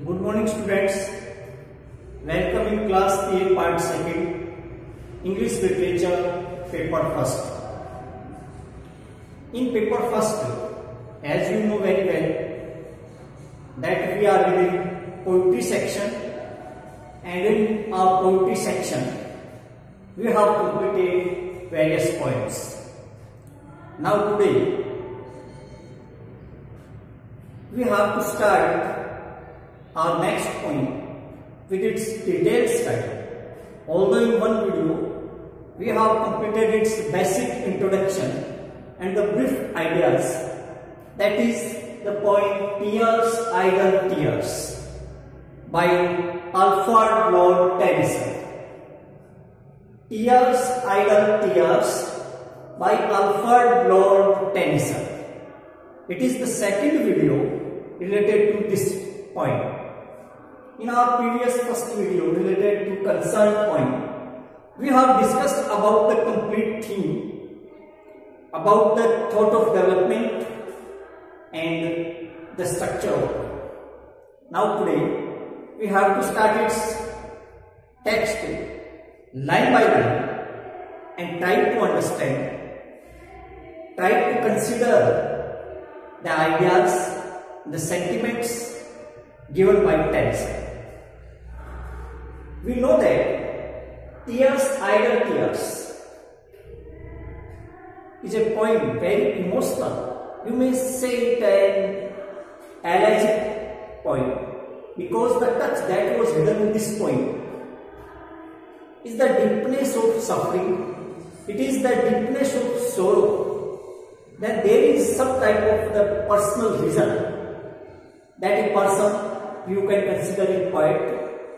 Good morning students. Welcome in class 8 part 2 English literature paper first. In paper first, as you know very well that we are reading poetry section, and in our poetry section we have completed various poems. Now today we have to start our next point with its detailed study. Although in one video we have completed its basic introduction and the brief ideas, that is the poem Tears, Idle Tears by Alfred Lord Tennyson. Tears, Idle Tears by Alfred Lord Tennyson. It is the second video related to this point. In our previous first video related to concerned point, we have discussed about the complete theme, about the thought of development and the structure of it. Now today we have to start its text line by line and try to understand, try to consider the ideas, the sentiments given by Tennyson. We know that Tears, Idle Tears is a poem very emotional. You may say it an elegiac poem, because the touch that was hidden in this poem is the deepness of suffering. It is the deepness of sorrow. That there is some type of the personal reason that a person you can consider a poet.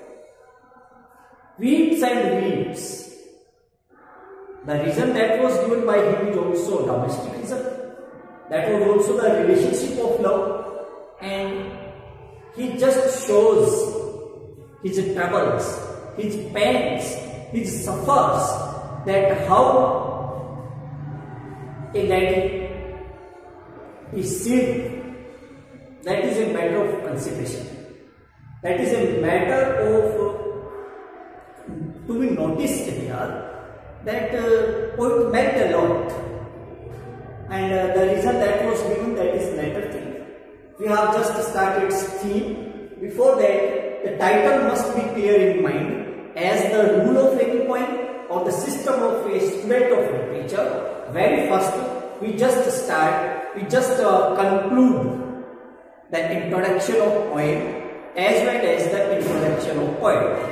Weeds and weeds. The reason that was given by him is also domestic reason. That was also the relationship of love, and he just shows his troubles, his pains, his suffers, that how a lady is seen. That is a matter of consideration. That is a matter of to be noticed here, that poet meant a lot, and the reason that was given, that is later thing. We have just started its theme. Before that, the title must be clear in mind as the rule of any poem or the system of a student of literature. Very first, we just conclude the introduction of poem as well as the introduction of poem.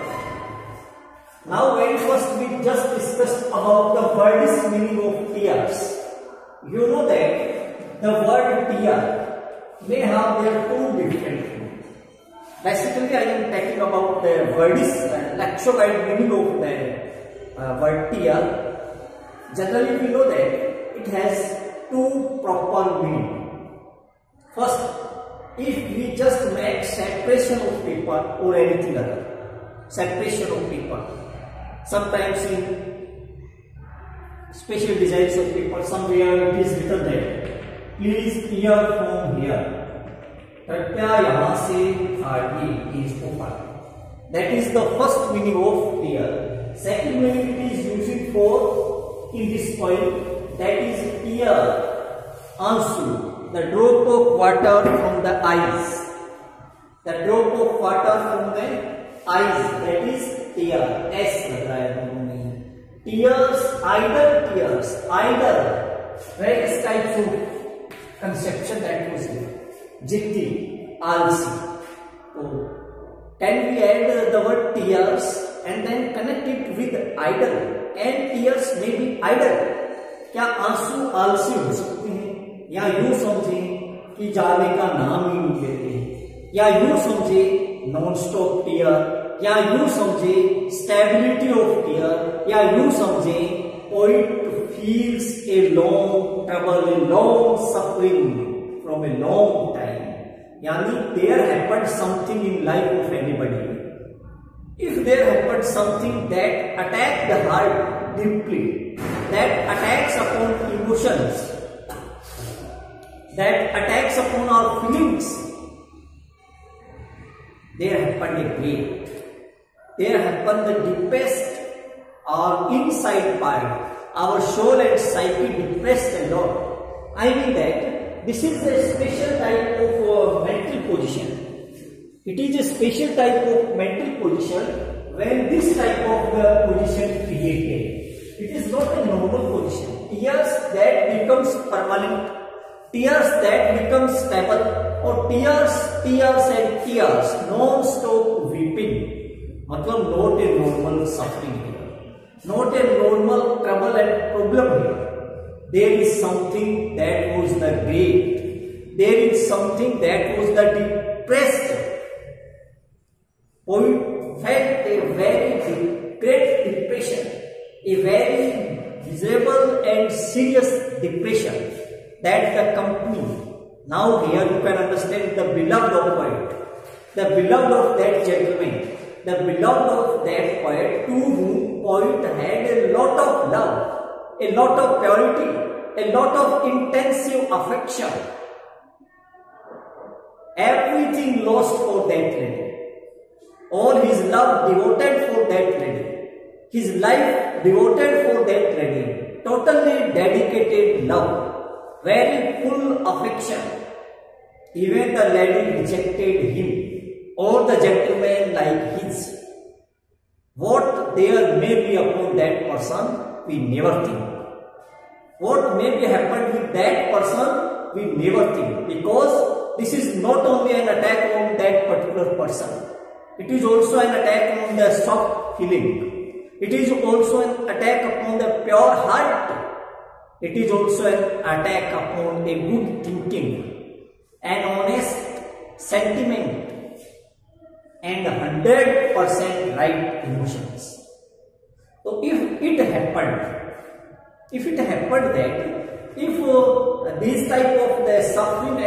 Now very first we just discussed about the word's meaning of tears. You know that the word tear may have their two different meanings. Basically I am talking about the word's lexicographic meaning of the word tear. Generally we know that it has two proper meanings. First, if we just make separation of paper or anything other, separation of paper. Sometimes in special designs of paper, somewhere it is written there, please tear from here. कृपया यहाँ से फाड़िए इसको फाड़िए. That is the first meaning of tear. Second meaning it is using for in this poem, that is tear, आंसू, the drop of water from the eyes. The drop of water from the eyes, that is tear. S लग रहा है दोनों में. Tears, idle tears, idle, various types of conception that was there. Jitty, alsi. So, can we add the word tears and then connect it with idle? And tears may be idle. क्या आंसू आलसी हो सकते हैं? या यूं समझे कि जाने का नाम ही नहीं लेते हैं, या यूं समझे नॉन स्टॉप टीयर, या यूं समझे स्टेबिलिटी ऑफ टीयर, या यूं समझे poet feels a long trouble, a long suffering from a long time. यानी there happened something in life of anybody. If there happens something that attacks the heart deeply, that attacks upon emotions, that attacks upon our feelings, there happened a great. There happened the deepest or inside part, our soul and psyche depressed a lot. I mean that this is a special type of mental position. It is a special type of mental position when this type of position created. It is not a normal position. Tears that becomes permanent, tears that becomes stable, or tears and tears, non-stop weeping. मतलब not a normal suffering here, not a normal trouble and problem here. There is something that was the great. There is something that was the depressed. Poet felt a very great depression, a very miserable and serious depression that the company. Now here you can understand the beloved of poet, the beloved of that gentleman, the beloved of that poet, to whom poet had a lot of love, a lot of purity, a lot of intensive affection. Everything lost for that lady. All his love devoted for that lady, his life devoted for that lady, totally dedicated love, very full affection. Even the lady rejected him, or the gentleman like his. What there may be upon that person, we never think. What may be happened with that person, we never think, because this is not only an attack on that particular person. It is also an attack on the soft feeling. It is also an attack upon the pure heart. It is also an attack upon a good thinking, an honest sentiment, and 100% right emotions. So if it happened that if this type of the suffering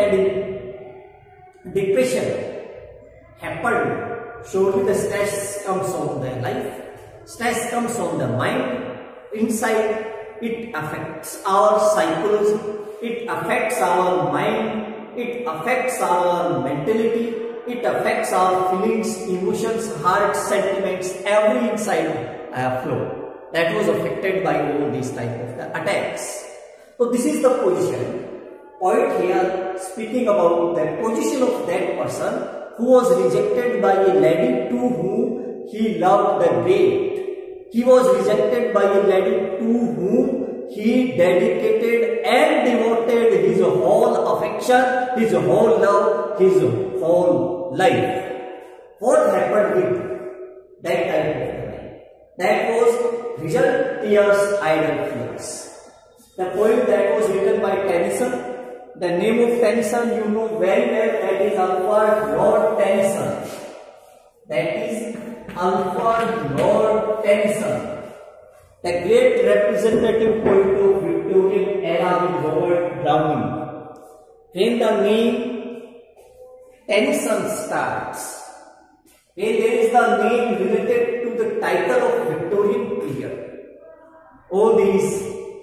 and depression happened, surely the stress comes on the life, stress comes on the mind, inside. It affects our psychology, it affects our mind, it affects our mentality, it affects our feelings, emotions, heart, sentiments, every inside flow that was affected by all these type of the attacks. So this is the position. Poet here speaking about the position of that person who was rejected by a lady to whom he loved the great. He was rejected by a lady to whom he dedicated and devoted his whole affection, his whole love, his whole life. What happened with that type of life? That was result tears, idle tears. The poem that was written by Tennyson. The name of Tennyson you know very well, that is Alfred Lord Tennyson. That is Alfred Lord Tennyson, the great representative poet of Victorian era with Robert Browning. When the name Tennyson starts, when there is the name related to the title of Victorian period, all these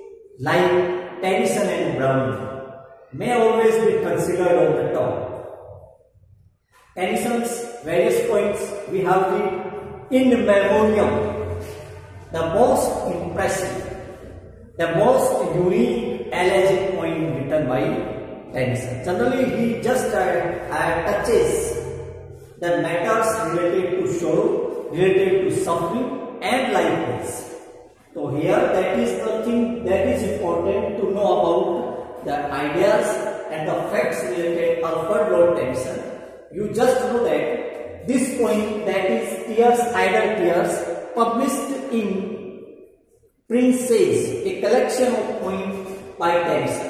like Tennyson and Browning may always be considered on the top. Tennyson's various poems we have the In Memoriam, the most impressive, the most unique elegiac poem written by Tennyson. Generally, he just touches the matters related to sorrow, related to suffering, and likewise. So here, that is the thing that is important to know about the ideas and the facts related to Alfred Lord Tennyson. You just know that this poem, that is Tears, Idle Tears, published in Princes, a collection of poems by Tennyson.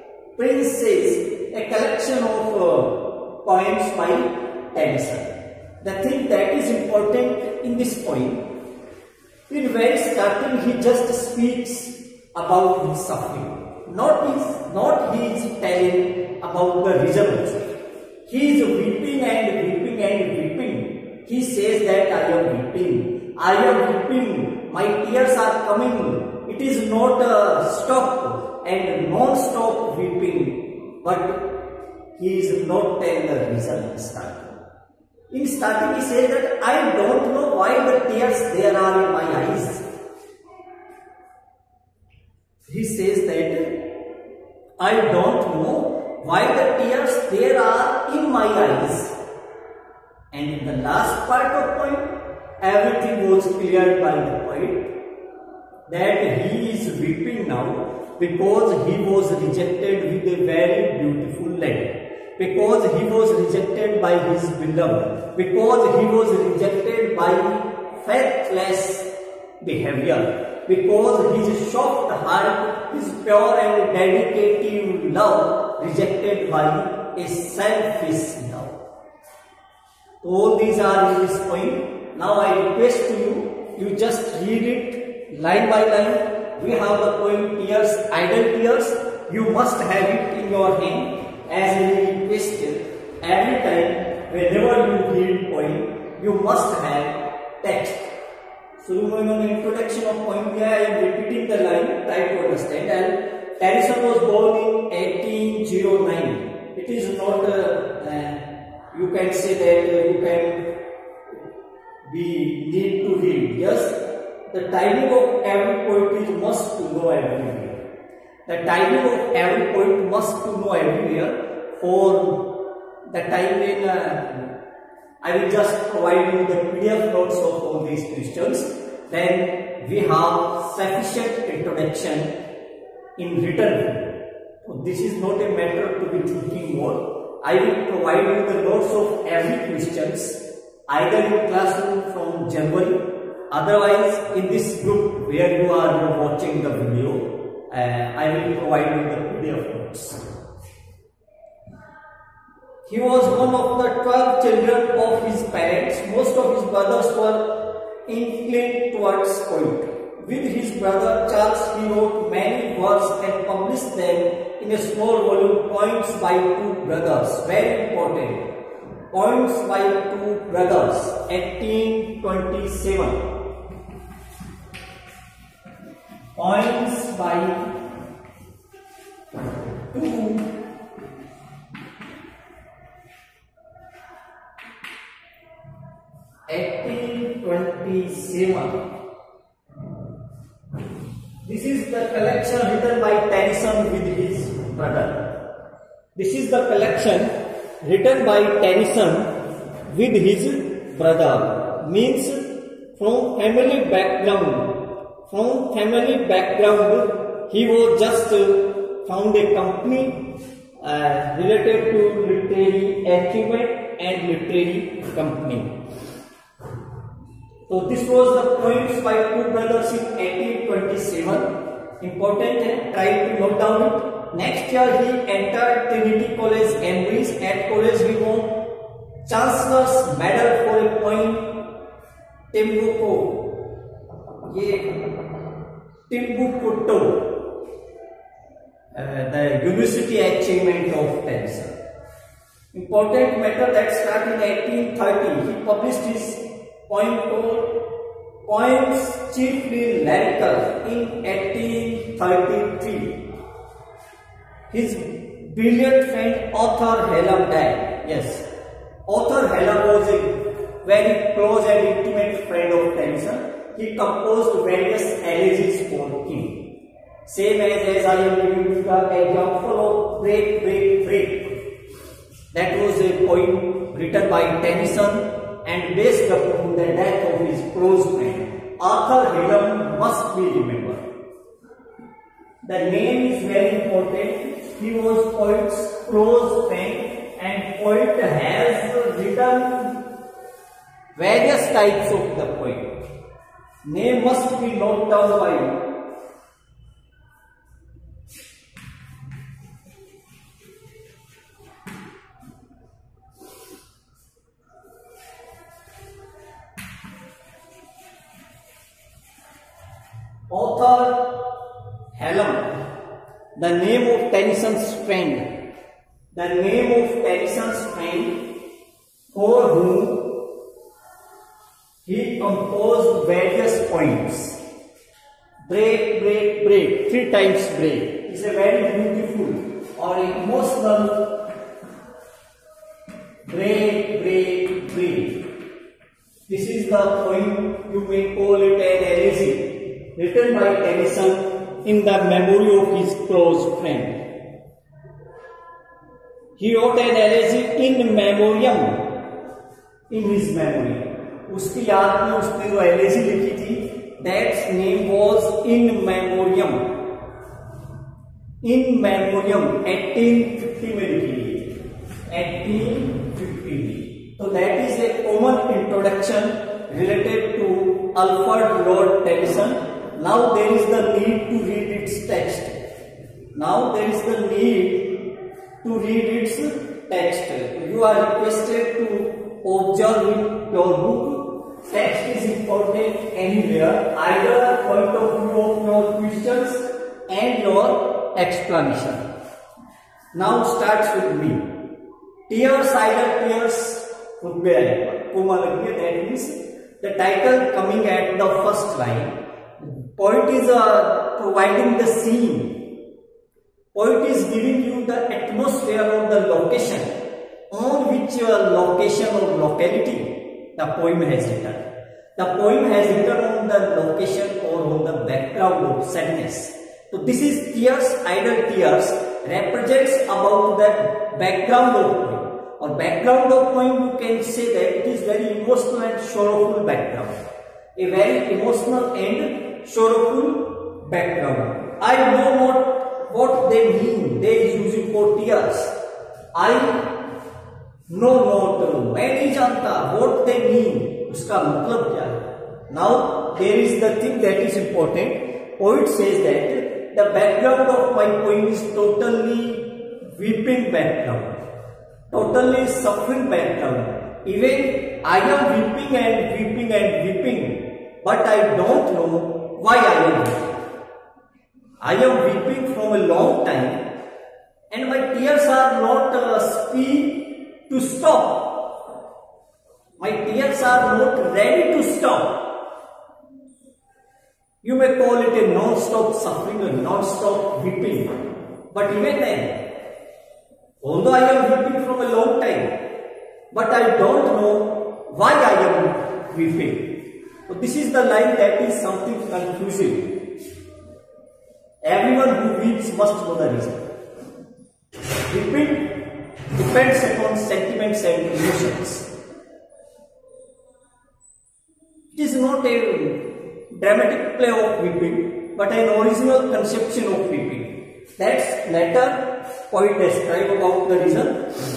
Princes, a collection of poems by Tennyson. The thing that is important in this poem, in very starting he just speaks about his suffering. Not he is telling about the reason. He is weeping and weeping and weeping. He says that I am weeping. I am weeping. My tears are coming. It is not a stop and non-stop weeping. But he is not telling the reason starting. In starting, he says that I don't know why the tears there are in my eyes. He says that I don't know why the tears there are in my eyes. And in the last part of poem, everything was cleared by the poet that he is weeping now because he was rejected with a very beautiful lady. Because he was rejected by his beloved, because he was rejected by faithless behavior, because his soft heart, his pure and dedicated love rejected by a selfish love. So all these are in this poem. Now I request you just read it line by line. We have the poem Tears, Idle Tears. You must have it in your hand. As we requested, every time whenever you read poem, you must have text. So you know, in the introduction of poem, I am repeating the line, try to understand. And Tennyson was born in 1809. It is not, you can say that you can be need to read. Yes, the timing of every poet is must to know everywhere. The timing of every poet must to know everywhere. For the time when I will just provide you the PDF notes of all these questions. Then we have sufficient introduction in written. So this is not a matter to be thinking more. I will provide you the notes of every questions either in classroom from January. Otherwise, in this group where you are watching the video, I will provide you the PDF notes. He was one of the 12 children of his parents. Most of his brothers were inclined towards poetry. With his brother Charles, he wrote many works and published them in a small volume, Poems by Two Brothers. Very important. Poems by Two Brothers, 1827. Poems by Two This is the collection written by Tennyson with his brother. This is the collection written by Tennyson with his brother. Means from family background. He was just found a company related to literary achievement and literary company. So this was the Poems by Two Brothers in 1827. Important, try to note down it. Next year he entered Trinity College, Cambridge. At college he won Chancellor's Medal for a poem, Timbuktu, the University Achievement of Tennyson. Important matter that started in 1830. He published his poem called Poems Chiefly Lyrical in 1833. His brilliant friend Arthur Hallam died. Yes, Arthur Hallam was a very close and intimate friend of Tennyson. He composed various elegies for him. Same as I am giving you the example of Break, Break, Break. That was a poem written by Tennyson and based upon the death of his close friend. Arthur Hallam must be remembered. The name is very important. He was poet's close friend, and poet has written various types of the poem. Name must be noted down by you. Arthur Hallam, the name of Tennyson's friend, the name of Tennyson's friend for whom he composed various poems. Break, break, break, 3 times break. It's a very beautiful or emotional break, break, break. may call it an elegy written by Tennyson in the memory of his close friend. He wrote an elegy in memoriam, in his memory. उसकी याद में उसने जो elegy लिखी थी, that name was In Memoriam. In Memoriam 1850 में लिखी है, 1850. So that is a common introduction related to Alfred Lord Tennyson. Now there is the need to read its text. Now there is the need to read its text. You are requested to observe in your book. Text is important anywhere, either point of view of your questions and your explanation. Now starts with me. Tears, either tears, would be that means the title coming at the first line. Poet is providing the scene. Poet is giving you the atmosphere of the location on which location or locality the poem has written. The poem has written on the location or on the background of sadness. So this is tears, idle tears, represents about the background of poem. Or background of poem, you can say that it is very emotional and sorrowful background. A very emotional and sorrowful background. I know not what they mean. They is using for tears. I know not, मैं नहीं जानता what they mean, उसका मतलब क्या है. Now there is the thing that is important. Poet says that the background of my poem is totally weeping background, totally suffering background. Even I am weeping and weeping and weeping, but I don't know why I am weeping. I am weeping from a long time, and my tears are not speed to stop. My tears are not ready to stop. You may call it a non-stop suffering or non-stop weeping. But even then, although I am weeping from a long time, but I don't know why I am weeping. So this is the line that is something confusing. Everyone who weeps must know the reason. Weeping depends upon sentiments and emotions. It is not a dramatic play of weeping, but an original conception of weeping. That's later poet describe about the reason.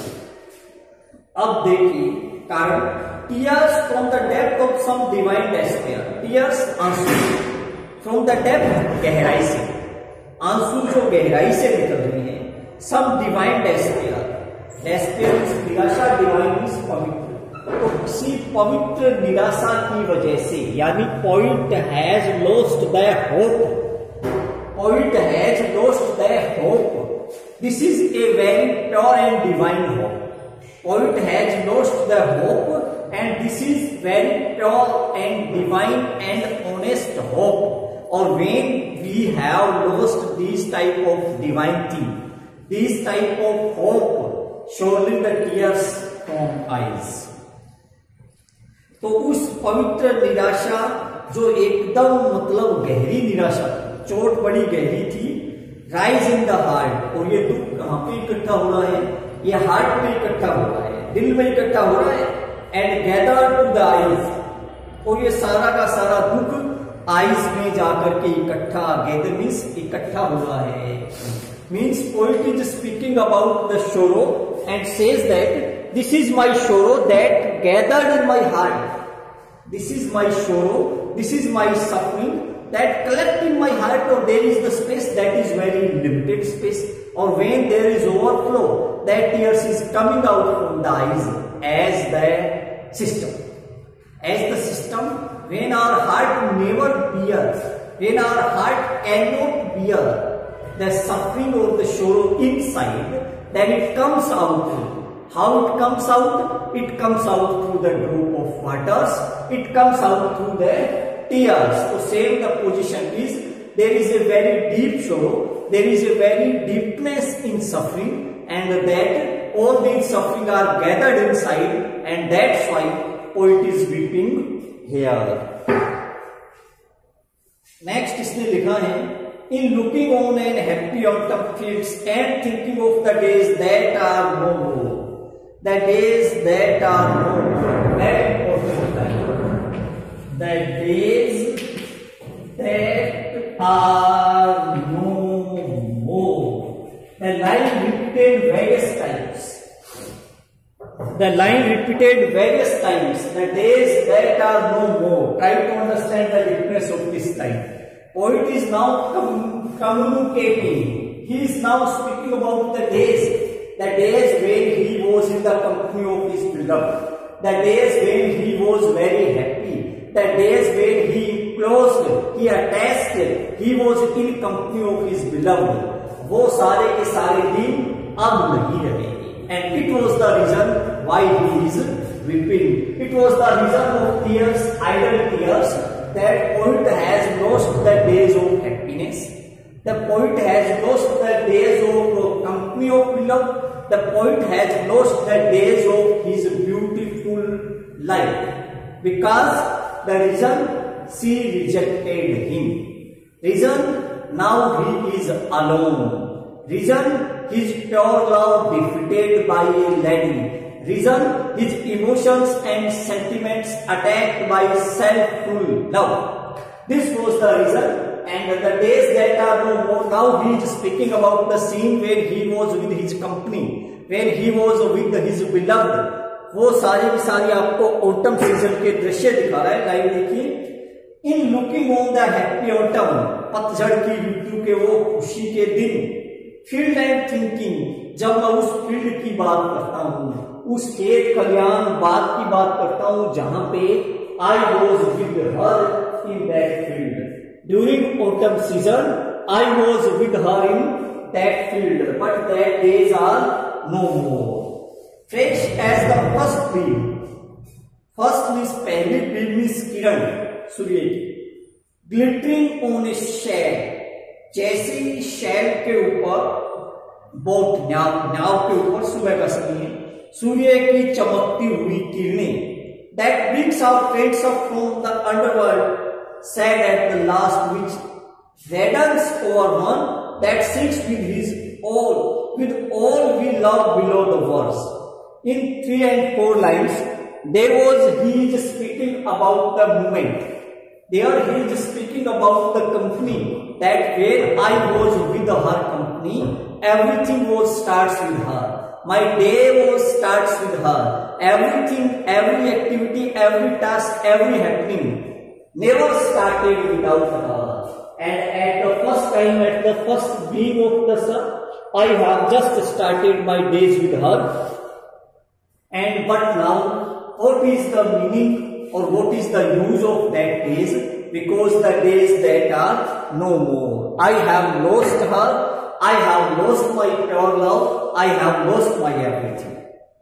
अब देखिए कारण, tears from the depth of some divine despair. Tears आंसू from the depth गहराई से, आंसू जो गहराई से निकल रही है. Some divine despair. Despair is निराशा, divine is पवित्र. तो किसी पवित्र निराशा की वजह से, यानी poet has lost their hope. Poet has lost their hope. This is a very pure and divine hope. Poet has lost their hope, and this is very pure and divine and honest hope. Or when we have lost this type of divine thing, this type of hope, surely the tears from eyes. तो उस पवित्र निराशा जो एकदम मतलब गहरी निराशा, चोट बड़ी गहरी थी, राइज इन द हार्ट. और ये दुख कहाँ पे इकट्ठा हो रहा है? ये हार्ट में इकट्ठा हो रहा है, दिल में इकट्ठा हो रहा है. And gather to the eyes. और ये सारा का सारा दुख आईज में जाकर के इकट्ठा, गैदर मीन्स इकट्ठा हो रहा है. Means poet is speaking about the sorrow and says that this is my sorrow that gathered in my heart. This is my sorrow, this is my suffering that collect in my heart. Or there is the space that is very limited space. Or when there is overflow, that tears is coming out from the eyes as the system. As the system, when our heart never bears, when our heart cannot bear the suffering or the sorrow inside, then it comes out. How it comes out? It comes out through the drop of waters. It comes out through the tears. So same the position is, there is a very deep sorrow, there is a very deepness in suffering, and that all these suffering are gathered inside, and that's why poet is weeping here. Next इसने लिखा है, in looking on an happy autumn fields and thinking of the days that are no more, the days that are no more, very important होता है, the days that are no more, the line repeated various times, the line repeated various times, the days that are no more. Try to understand the deepness of this line. Poet is now communicating. He is now speaking about the days when he was in the company of his beloved, the days when he was very happy, the days when he closed, he attached, he was in company of his beloved. वो सारे के सारे दिन अब नहीं रहेंगे. And it was the reason why he is weeping. It was the reason of tears, idle tears, that poet has lost the days of happiness. The poet has lost the days of company of beloved. The poet has lost the days of his beautiful life. Because the reason, she rejected him. Reason, now he is alone. Reason, his pure love defeated by a lady. Reason, his emotions and sentiments attacked by self-full love. This was the reason. And the days that are no more, now he is speaking about the scene where he was with his company, when he was with his beloved. वो सारी की सारी आपको autumn season के दृश्य दिखा रहा है. लाइव देखिए, in looking on the happy autumn, पतझड़ की ऋतु के वो खुशी के दिन, फील्ड एंड थिंकिंग, जब मैं उस फील्ड की बात करता हूँ, उस खेत खलियान बाग की बात करता हूँ जहां पे I was with her in that field. During autumn season I was with her in that field, but that days are no more. Fresh as the first beam, first means पहली बीम मीन्स किरण सूर्य की, glittering on A shade, जैसे ही शैल के ऊपर, boat नाव के ऊपर, सुबह का समय है, सूर्य की चमकती हुई किरणें, that brings out friends up from the underworld, sad at the last, which reddens over one that sits with all we love below the words. In 3 and 4 lines, he is speaking about the moment. There he is speaking about the company, that where I was with her company, everything starts with her. My day starts with her. Everything, every activity, every task, every happening never started without her. And at the first time, at the first beam of the sun, I have just started my days with her. And but now, what is the meaning or what is the use of that days? Because the days that are no more. I have lost her. I have lost my pure love. I have lost my everything.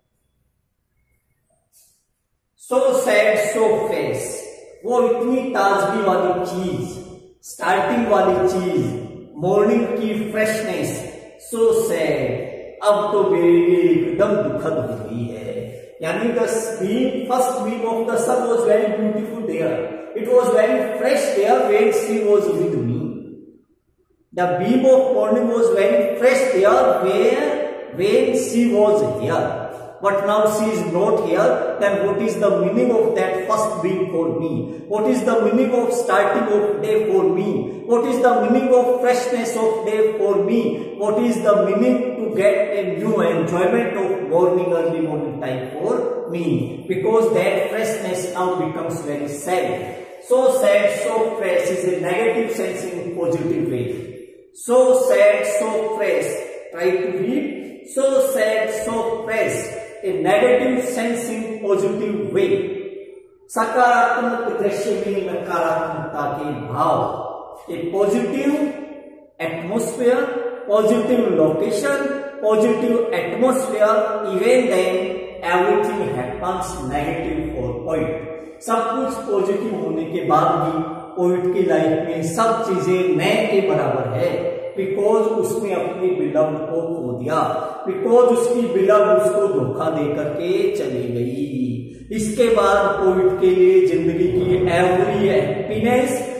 So sad, so fresh. वो इतनी ताजगी वाली चीज, starting वाली चीज, morning की freshness, so sad, अब तो मेरे लिए एकदम दुखद हो गई है. यानी the first beam of the sun was very beautiful there. It was very fresh there when she was with me. The beam of morning was very fresh there when she was here. But now she is not here. Then what is the meaning of that first beam for me? What is the meaning of starting of day for me? What is the meaning of freshness of day for me? What is the meaning to get a new enjoyment of morning, early morning time for me? Because that freshness now becomes very sad. So sad, so fresh is a negative sense in positive way. So sad, so fresh. Try to read. So sad, so fresh. A negative sense in positive way. सकारात्मक दृश्य में नकारात्मकता के भाव. A positive atmosphere, positive location, positive atmosphere. Even then, everything happens negative for poet. सब कुछ positive होने के बाद भी पोइट की लाइफ में सब चीजें नए के बराबर है. बिकॉज उसने अपनी बिलव्ड को खो दिया, बिकॉज उसकी बिलव्ड उसको धोखा दे करके चली गई. इसके बाद पोइट के लिए जिंदगी की every happiness,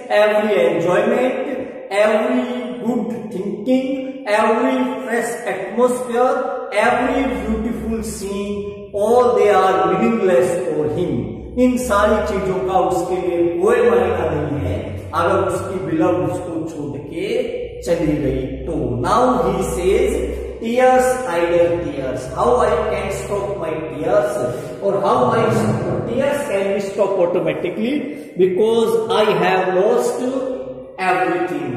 every enjoyment, every good thinking, every fresh atmosphere, every beautiful scene, all they are meaningless for him. इन सारी चीजों का उसके लिए कोई मायना नहीं है अगर उसकी बिलव उसको छोड़ के चली गई तो. Now he says tears, idle tears. How I can stop my tears, or how my tears can be stopped automatically because I have lost everything.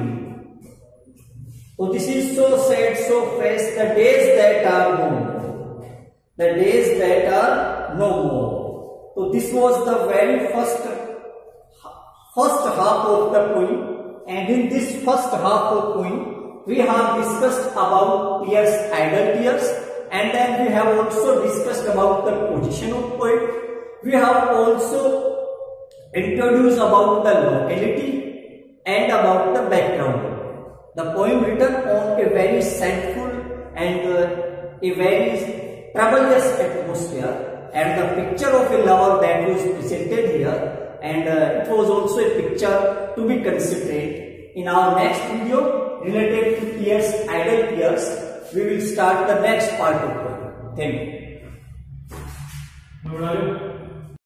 So this is so sad, so fresh. The days that are no more. The days that are no more. So this was the very first half of the poem, and in this first half of poem we have discussed about tears, idle tears, and then we have also discussed about the position of poet. We have also introduced about the locality and about the background. The poem written on a very sadful and a very troublous atmosphere, and the picture of a lover that was presented here, and it was also a picture to be considered. In our next video related to tears, idle tears, we will start the next part of it. Thank you.